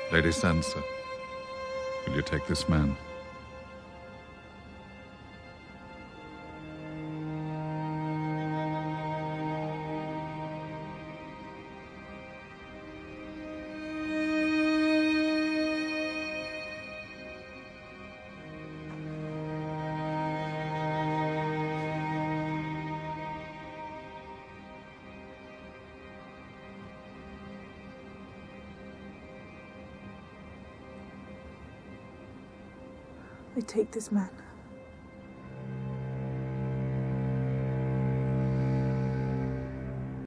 Lady Sansa, will you take this man? I take this man.